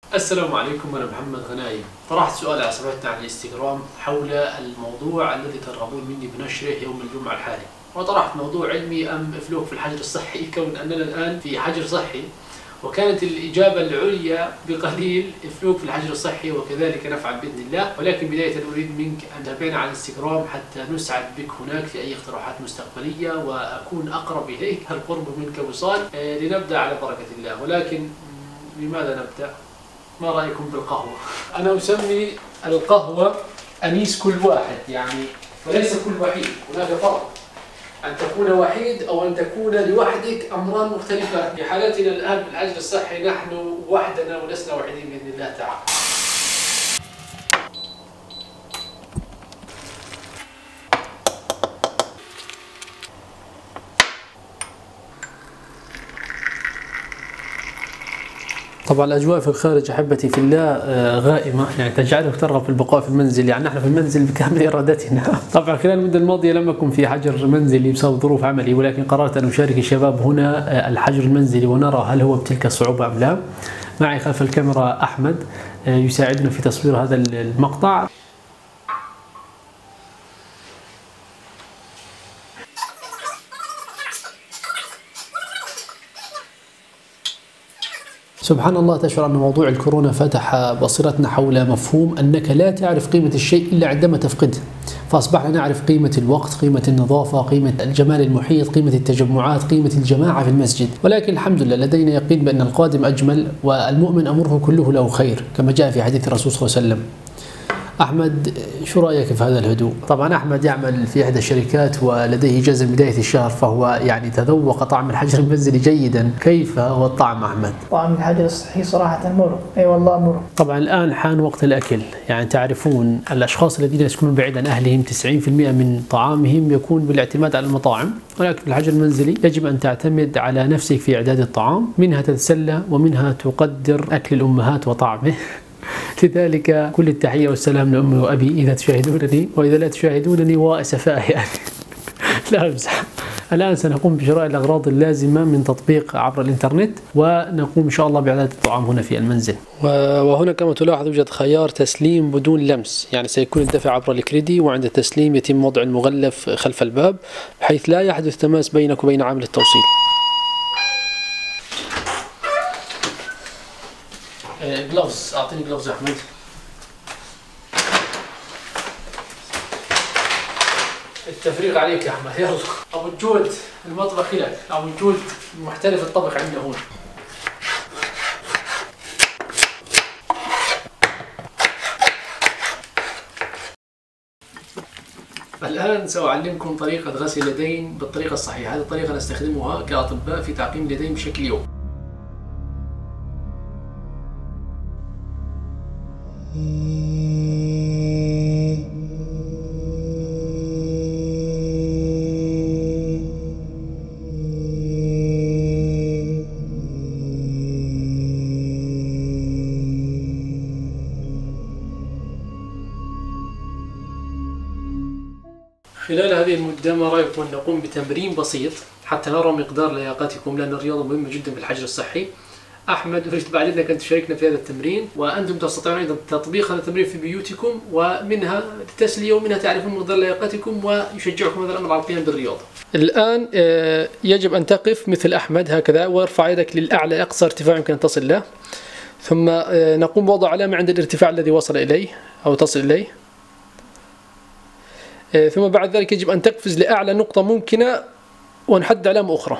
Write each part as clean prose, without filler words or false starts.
السلام عليكم، أنا محمد غنايم. طرحت سؤال على صفحتنا على الانستغرام حول الموضوع الذي ترغبون مني بنشره يوم الجمعة الحالي، وطرحت موضوع علمي أم إفلوك في الحجر الصحي، كون أننا الآن في حجر صحي، وكانت الإجابة العليا بقليل إفلوك في الحجر الصحي، وكذلك نفعل بإذن الله. ولكن بداية أريد منك أن تتابعنا على الانستغرام حتى نسعد بك هناك في أي اقتراحات مستقبلية، وأكون أقرب إليك، القرب منك وصال. لنبدأ على بركة الله. ولكن لماذا نبدأ؟ ما رأيكم بالقهوة؟ أنا أسمي القهوة أنيس كل واحد، يعني وليس كل وحيد. هناك فرق أن تكون وحيد أو أن تكون لوحدك، أمران مختلفان. في حالتنا الآن في الحجر الصحي نحن وحدنا ولسنا وحيدين بإذن الله تعالى. طبعا الأجواء في الخارج أحبتي في الله غائمة، يعني تجعلك ترغب في البقاء في المنزل. يعني نحن في المنزل بكامل إرادتنا. طبعا خلال المدة الماضية لم أكن في حجر منزلي بسبب ظروف عملي، ولكن قررت أن أشارك الشباب هنا الحجر المنزلي ونرى هل هو بتلك الصعوبة أم لا. معي خلف الكاميرا أحمد يساعدنا في تصوير هذا المقطع. سبحان الله، تشعر أن موضوع الكورونا فتح بصيرتنا حول مفهوم أنك لا تعرف قيمة الشيء إلا عندما تفقده، فأصبحنا نعرف قيمة الوقت، قيمة النظافة، قيمة الجمال المحيط، قيمة التجمعات، قيمة الجماعة في المسجد. ولكن الحمد لله لدينا يقين بأن القادم أجمل، والمؤمن أمره كله له خير، كما جاء في حديث الرسول صلى الله عليه وسلم. أحمد، شو رأيك في هذا الهدوء؟ طبعا أحمد يعمل في إحدى الشركات ولديه إجازة بداية الشهر، فهو يعني تذوق طعم الحجر المنزلي جيدا. كيف هو الطعم أحمد؟ طعم الحجر الصحي صراحة مر، أي والله مر. طبعا الآن حان وقت الأكل، يعني تعرفون الأشخاص الذين يسكنون بعيد عن أهلهم 90% من طعامهم يكون بالاعتماد على المطاعم، ولكن في الحجر المنزلي يجب أن تعتمد على نفسك في إعداد الطعام، منها تتسلى ومنها تقدر أكل الأمهات وطعمه. لذلك كل التحية والسلام لأمي وأبي إذا تشاهدونني، وإذا لا تشاهدونني وأسفاء يعني. لا أمزح. الآن سنقوم بشراء الأغراض اللازمة من تطبيق عبر الإنترنت، ونقوم إن شاء الله بإعداد الطعام هنا في المنزل. وهنا كما تلاحظ يوجد خيار تسليم بدون لمس، يعني سيكون الدفع عبر الكريدي، وعند التسليم يتم وضع المغلف خلف الباب بحيث لا يحدث تماس بينك وبين عامل التوصيل. جلوفز، أعطيني جلوفز أحمد. التفريغ عليك يا أحمد، يلا. أبو الجود المطبخ لك، أبو الجود محترف الطبخ عندنا هون. الآن سأعلمكم طريقة غسل اليدين بالطريقة الصحيحة. هذه الطريقة نستخدمها كأطباء في تعقيم اليدين بشكل يومي. خلال هذه المدة ما رأيكم أن نقوم بتمرين بسيط حتى نرى مقدار لياقتكم، لأن الرياضة مهمة جدا في الحجر الصحي. أحمد، أريد بعد إذنك أن تشاركنا في هذا التمرين، وأنتم تستطيعون أيضا تطبيق هذا التمرين في بيوتكم، ومنها للتسلية ومنها تعرفون مقدار لياقتكم، ويشجعكم هذا الأمر على القيام بالرياضة. الآن يجب أن تقف مثل أحمد هكذا، وارفع يدك للأعلى أقصى ارتفاع يمكن أن تصل له، ثم نقوم بوضع علامة عند الارتفاع الذي وصل إليه أو تصل إليه، ثم بعد ذلك يجب أن تقفز لأعلى نقطة ممكنة ونحدد علامة أخرى.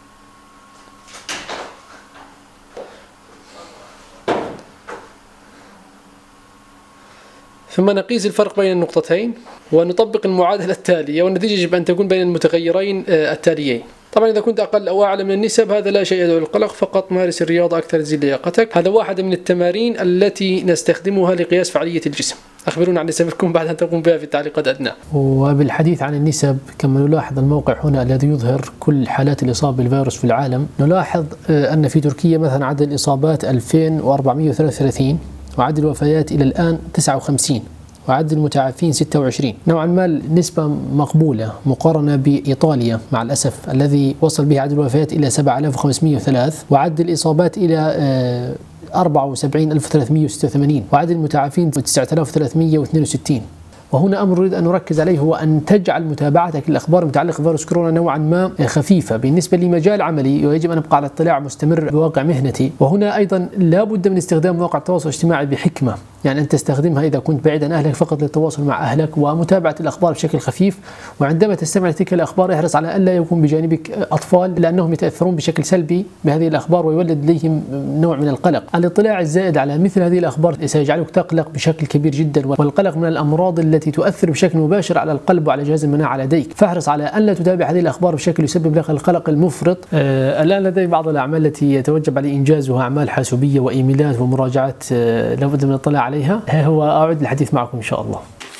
ثم نقيس الفرق بين النقطتين ونطبق المعادلة التالية، والنتيجة يجب أن تكون بين المتغيرين التاليين. طبعا إذا كنت أقل أو أعلى من النسب هذا لا شيء يدعو للقلق، فقط مارس الرياضة أكثر تزيد لياقتك. هذا واحدة من التمارين التي نستخدمها لقياس فعالية الجسم. أخبرونا عن نسبكم بعد أن تقوم بها في التعليقات أدنى. وبالحديث عن النسب، كما نلاحظ الموقع هنا الذي يظهر كل حالات الإصابة بالفيروس في العالم، نلاحظ أن في تركيا مثلا عدد الإصابات 2433، وعدد الوفيات إلى الآن 59، وعدد المتعافين 26. نوعا ما النسبة مقبولة مقارنة بإيطاليا مع الأسف الذي وصل به عدد الوفيات إلى 7503، وعدد الإصابات إلى 74,386 وعدد المتعافين 9362. وهنا أمر نريد أن نركز عليه هو أن تجعل متابعتك للأخبار المتعلقة بفيروس كورونا نوعا ما خفيفة بالنسبة لمجال عملي، ويجب أن أبقى على اطلاع مستمر بواقع مهنتي. وهنا أيضا لا بد من استخدام مواقع التواصل الاجتماعي بحكمة، يعني أن تستخدمها إذا كنت بعيد عن أهلك فقط للتواصل مع أهلك ومتابعة الأخبار بشكل خفيف. وعندما تستمع لتلك الأخبار احرص على ألا يكون بجانبك أطفال، لأنهم يتأثرون بشكل سلبي بهذه الأخبار ويولد لديهم نوع من القلق. الاطلاع الزائد على مثل هذه الأخبار سيجعلك تقلق بشكل كبير جدا، والقلق من الأمراض التي تؤثر بشكل مباشر على القلب وعلى جهاز المناعة لديك، فاحرص على أن لا تتابع هذه الأخبار بشكل يسبب لك القلق المفرط. الآن لدي بعض الأعمال التي يتوجب علي إنجازها، أعمال حاسوبية وإيميلات ومراجعات لابد من الاطلاع عليها. هو أعود للحديث معكم إن شاء الله.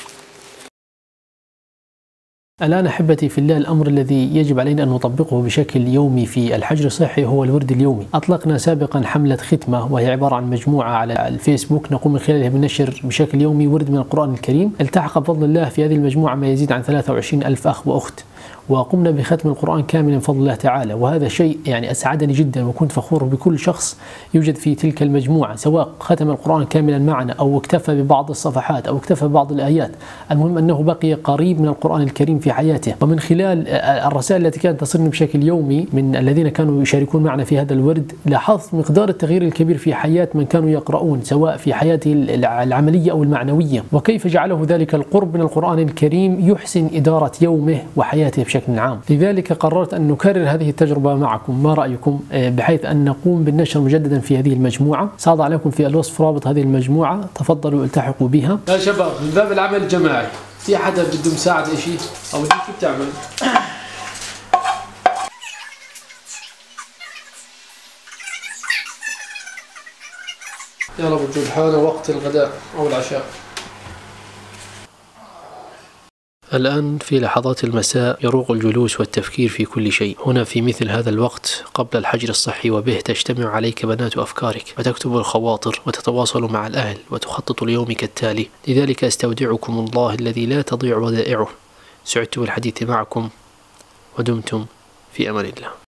الآن أحبتي في الله، الأمر الذي يجب علينا أن نطبقه بشكل يومي في الحجر الصحي هو الورد اليومي. أطلقنا سابقا حملة ختمة، وهي عبارة عن مجموعة على الفيسبوك نقوم من خلالها بنشر بشكل يومي ورد من القرآن الكريم. التحق بفضل الله في هذه المجموعة ما يزيد عن 23,000 أخ وأخت، وقمنا بختم القرآن كاملا بفضل الله تعالى، وهذا شيء يعني أسعدني جدا، وكنت فخور بكل شخص يوجد في تلك المجموعة، سواء ختم القرآن كاملا معنا أو اكتفى ببعض الصفحات أو اكتفى ببعض الآيات. المهم أنه بقي قريب من القرآن الكريم في حياته. ومن خلال الرسائل التي كانت تصلني بشكل يومي من الذين كانوا يشاركون معنا في هذا الورد، لاحظت مقدار التغيير الكبير في حياة من كانوا يقرؤون، سواء في حياته العملية أو المعنوية، وكيف جعله ذلك القرب من القرآن الكريم يحسن إدارة يومه وحياته بشكل عام. لذلك قررت أن نكرر هذه التجربة معكم. ما رأيكم بحيث أن نقوم بالنشر مجددا في هذه المجموعة؟ سأضع لكم في الوصف رابط هذه المجموعة، تفضلوا التحقوا بها. يا شباب، من باب العمل الجماعي، في حدا بده مساعدة شيء أو شو بتعمل؟ يلا بجود حان وقت الغداء أو العشاء. الآن في لحظات المساء يروق الجلوس والتفكير في كل شيء. هنا في مثل هذا الوقت قبل الحجر الصحي وبه تجتمع عليك بنات أفكارك وتكتب الخواطر وتتواصل مع الأهل وتخطط ليومك التالي. لذلك أستودعكم الله الذي لا تضيع ودائعه. سعدت بالحديث معكم ودمتم في أمان الله.